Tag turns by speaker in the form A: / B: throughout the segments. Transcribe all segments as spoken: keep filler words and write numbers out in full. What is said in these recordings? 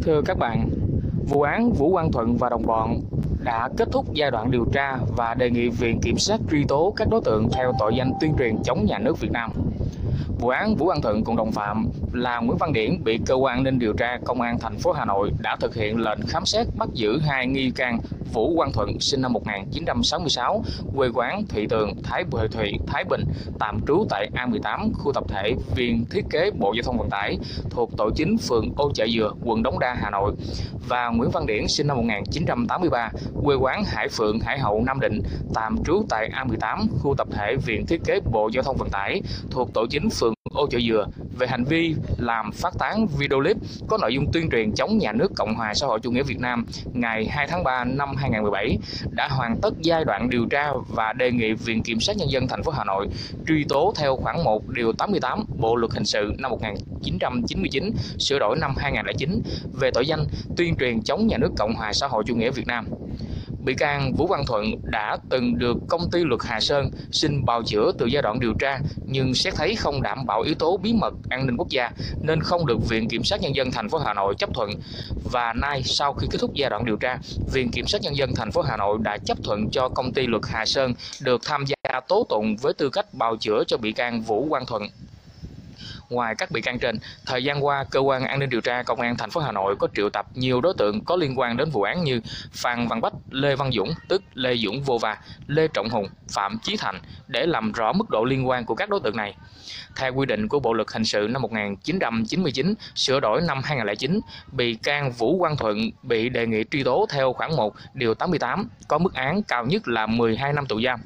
A: Thưa các bạn, vụ án Vũ Quang Thuận và đồng bọn đã kết thúc giai đoạn điều tra và đề nghị Viện Kiểm sát truy tố các đối tượng theo tội danh tuyên truyền chống nhà nước Việt Nam. Vụ án Vũ Quang Thuận cùng đồng phạm là Nguyễn Văn Điển bị cơ quan an ninh điều tra Công an thành phố Hà Nội đã thực hiện lệnh khám xét bắt giữ hai nghi can Vũ Quang Thuận sinh năm một nghìn chín trăm sáu mươi sáu, quê quán Thụy Tường, Thái Bình, Thụy, Thái Bình, tạm trú tại A mười tám, khu tập thể Viên Thiết kế Bộ Giao thông Vận tải, thuộc tổ chính phường Ô Chợ Dừa, quận Đống Đa, Hà Nội, và Nguyễn Văn Điển sinh năm một nghìn chín trăm tám mươi ba, quê quán Hải Phượng, Hải Hậu, Nam Định, tạm trú tại A mười tám, khu tập thể Viện Thiết kế Bộ Giao thông Vận tải, thuộc tổ chính phường Ô Chợ Dừa, về hành vi làm phát tán video clip có nội dung tuyên truyền chống nhà nước Cộng hòa xã hội chủ nghĩa Việt Nam ngày hai tháng ba năm hai nghìn không trăm mười bảy, đã hoàn tất giai đoạn điều tra và đề nghị Viện Kiểm sát Nhân dân thành phố Hà Nội truy tố theo khoản một điều tám mươi tám Bộ luật hình sự năm một nghìn chín trăm chín mươi chín sửa đổi năm hai nghìn không trăm lẻ chín về tội danh tuyên truyền chống nhà nước Cộng hòa xã hội chủ nghĩa Việt Nam. Bị can Vũ Quang Thuận đã từng được công ty luật Hà Sơn xin bào chữa từ giai đoạn điều tra, nhưng xét thấy không đảm bảo yếu tố bí mật an ninh quốc gia nên không được Viện Kiểm sát Nhân dân thành phố Hà Nội chấp thuận. Và nay, sau khi kết thúc giai đoạn điều tra, Viện Kiểm sát Nhân dân thành phố Hà Nội đã chấp thuận cho công ty luật Hà Sơn được tham gia tố tụng với tư cách bào chữa cho bị can Vũ Quang Thuận. Ngoài các bị can trên, thời gian qua, cơ quan an ninh điều tra Công an thành phố Hà Nội có triệu tập nhiều đối tượng có liên quan đến vụ án như Phan Văn Bách, Lê Văn Dũng tức Lê Dũng Vô Va, Lê Trọng Hùng, Phạm Chí Thành để làm rõ mức độ liên quan của các đối tượng này. Theo quy định của Bộ luật hình sự năm một nghìn chín trăm chín mươi chín sửa đổi năm hai nghìn không trăm lẻ chín, bị can Vũ Quang Thuận bị đề nghị truy tố theo khoản một điều tám mươi tám, có mức án cao nhất là mười hai năm tù giam.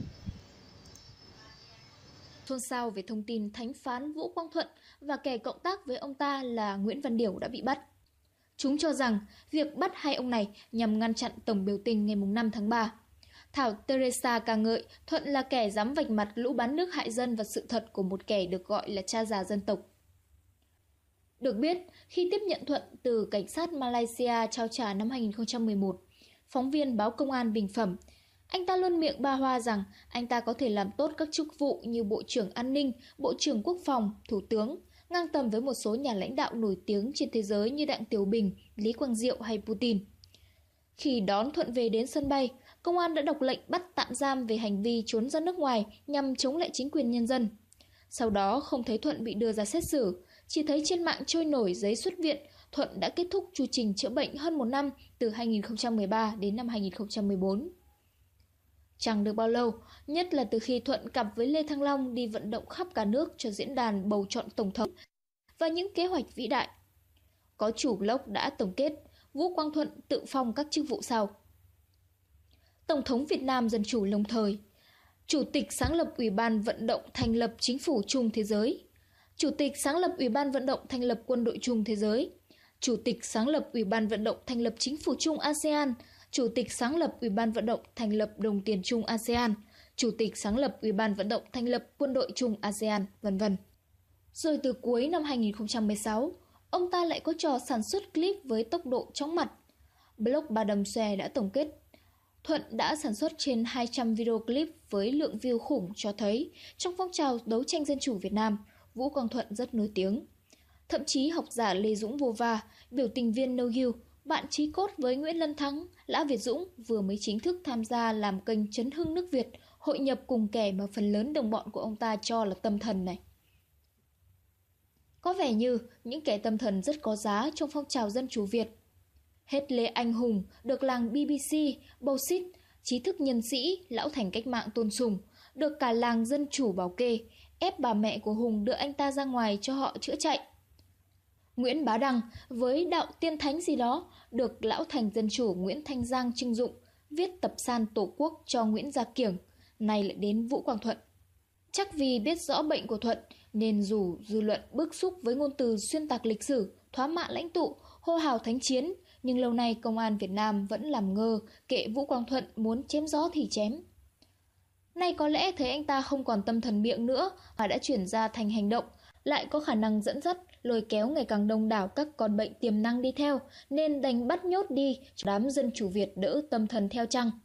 B: Xôn xao về thông tin thánh phán Vũ Quang Thuận và kẻ cộng tác với ông ta là Nguyễn Văn Điểu đã bị bắt. Chúng cho rằng việc bắt hai ông này nhằm ngăn chặn tổng biểu tình ngày năm tháng ba. Thảo Teresa ca ngợi Thuận là kẻ dám vạch mặt lũ bán nước hại dân và sự thật của một kẻ được gọi là cha già dân tộc. Được biết, khi tiếp nhận Thuận từ cảnh sát Malaysia trao trả năm hai nghìn không trăm mười một, phóng viên báo Công an bình phẩm, anh ta luôn miệng ba hoa rằng anh ta có thể làm tốt các chức vụ như Bộ trưởng An ninh, Bộ trưởng Quốc phòng, Thủ tướng, ngang tầm với một số nhà lãnh đạo nổi tiếng trên thế giới như Đặng Tiểu Bình, Lý Quang Diệu hay Putin. Khi đón Thuận về đến sân bay, công an đã đọc lệnh bắt tạm giam về hành vi trốn ra nước ngoài nhằm chống lại chính quyền nhân dân. Sau đó không thấy Thuận bị đưa ra xét xử, chỉ thấy trên mạng trôi nổi giấy xuất viện, Thuận đã kết thúc chu trình chữa bệnh hơn một năm từ hai nghìn không trăm mười ba đến năm hai nghìn không trăm mười bốn. Chẳng được bao lâu, nhất là từ khi Thuận cặp với Lê Thăng Long đi vận động khắp cả nước cho diễn đàn bầu chọn tổng thống và những kế hoạch vĩ đại. Có chủ blog đã tổng kết, Vũ Quang Thuận tự phong các chức vụ sau: Tổng thống Việt Nam Dân chủ lâm thời, Chủ tịch sáng lập Ủy ban vận động thành lập Chính phủ chung thế giới, Chủ tịch sáng lập Ủy ban vận động thành lập Quân đội chung thế giới, Chủ tịch sáng lập Ủy ban vận động thành lập Chính phủ chung a sê an, Chủ tịch sáng lập Ủy ban vận động thành lập Đồng tiền chung a sê an, Chủ tịch sáng lập Ủy ban vận động thành lập Quân đội chung a sê an, vân vân. Rồi từ cuối năm hai nghìn không trăm mười sáu, ông ta lại có trò sản xuất clip với tốc độ chóng mặt. Blog Ba Đầm Xòe đã tổng kết, Thuận đã sản xuất trên hai trăm video clip với lượng view khủng, cho thấy trong phong trào đấu tranh dân chủ Việt Nam, Vũ Quang Thuận rất nổi tiếng. Thậm chí học giả Lê Dũng Vô Va, biểu tình viên No You, bạn chí cốt với Nguyễn Lân Thắng, Lã Việt Dũng vừa mới chính thức tham gia làm kênh Chấn hưng nước Việt, hội nhập cùng kẻ mà phần lớn đồng bọn của ông ta cho là tâm thần này. Có vẻ như những kẻ tâm thần rất có giá trong phong trào dân chủ Việt. Hết Lê Anh Hùng được làng bê bê xê, bầu xít, trí thức nhân sĩ, lão thành cách mạng tôn sùng, được cả làng dân chủ bảo kê, ép bà mẹ của Hùng đưa anh ta ra ngoài cho họ chữa chạy. Nguyễn Bá Đăng với đạo tiên thánh gì đó được lão thành dân chủ Nguyễn Thanh Giang trưng dụng, viết tập san Tổ quốc cho Nguyễn Gia Kiểng, nay lại đến Vũ Quang Thuận. Chắc vì biết rõ bệnh của Thuận nên dù dư luận bức xúc với ngôn từ xuyên tạc lịch sử, thoá mạ lãnh tụ, hô hào thánh chiến, nhưng lâu nay công an Việt Nam vẫn làm ngơ, kệ Vũ Quang Thuận muốn chém gió thì chém. Nay có lẽ thấy anh ta không còn tâm thần miệng nữa mà đã chuyển ra thành hành động, lại có khả năng dẫn dắt, lôi kéo ngày càng đông đảo các con bệnh tiềm năng đi theo, nên đành bắt nhốt đi cho đám dân chủ Việt đỡ tâm thần theo chăng.